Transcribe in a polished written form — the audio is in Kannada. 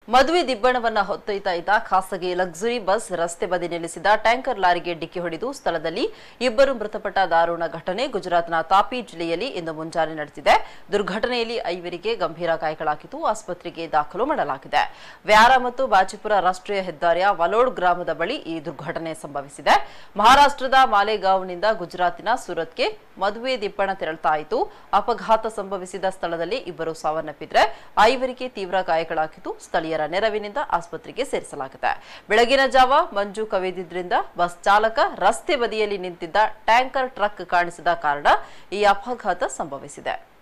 ಮದುವೆ ದಿಬ್ಬಣವನ್ನ ಹೊತ್ತೊಯ್ತಾ ಇದ್ದ ಖಾಸಗಿ ಲಕ್ಸುರಿ ಬಸ್ ರಸ್ತೆ ಬದಿ ನಿಲ್ಲಿಸಿದ ಟ್ಯಾಂಕರ್ ಲಾರಿಗೆ ಡಿಕ್ಕಿ ಹೊಡೆದು ಸ್ಥಳದಲ್ಲಿ ಇಬ್ಬರು ಮೃತಪಟ್ಟ ದಾರುಣ ಘಟನೆ ಗುಜರಾತ್ನ ತಾಪಿ ಜಿಲ್ಲೆಯಲ್ಲಿ ಇಂದು ಮುಂಜಾನೆ ನಡೆದಿದೆ. ದುರ್ಘಟನೆಯಲ್ಲಿ ಐವರಿಗೆ ಗಂಭೀರ ಗಾಯಗಳಾಗಿದ್ದು ಆಸ್ಪತ್ರೆಗೆ ದಾಖಲು ಮಾಡಲಾಗಿದೆ. ವ್ಯಾರಾ ಮತ್ತು ಬಾಜಿಪುರ ರಾಷ್ಟ್ರೀಯ ಹೆದ್ದಾರಿಯ ವಲೋಡ್ ಗ್ರಾಮದ ಬಳಿ ಈ ದುರ್ಘಟನೆ ಸಂಭವಿಸಿದೆ. ಮಹಾರಾಷ್ಟ್ರದ ಮಾಲೆಗಾವ್ನಿಂದ ಗುಜರಾತಿನ ಸೂರತ್ಗೆ ಮದುವೆ ದಿಬ್ಬಣ ತೆರಳುತ್ತಾ ಇತ್ತು. ಅಪಘಾತ ಸಂಭವಿಸಿದ ಸ್ಥಳದಲ್ಲಿ ಇಬ್ಬರು ಸಾವನ್ನಪ್ಪಿದ್ರೆ ಐವರಿಗೆ ತೀವ್ರ ಗಾಯಗಳಾಗಿದ್ದು ಸ್ಥಳೀಯ ನೆರವಿನಿಂದ ಆಸ್ಪತ್ರೆಗೆ ಸೇರಿಸಲಾಗಿದೆ. ಬೆಳಗಿನ ಜಾವ ಮಂಜು ಕವಿದಿದ್ರಿಂದ ಬಸ್ ಚಾಲಕ ರಸ್ತೆ ಬದಿಯಲ್ಲಿ ನಿಂತಿದ್ದ ಟ್ಯಾಂಕರ್ ಟ್ರಕ್ ಕಾಣಿಸಿದ ಕಾರಣ ಈ ಅಪಘಾತ ಸಂಭವಿಸಿದೆ.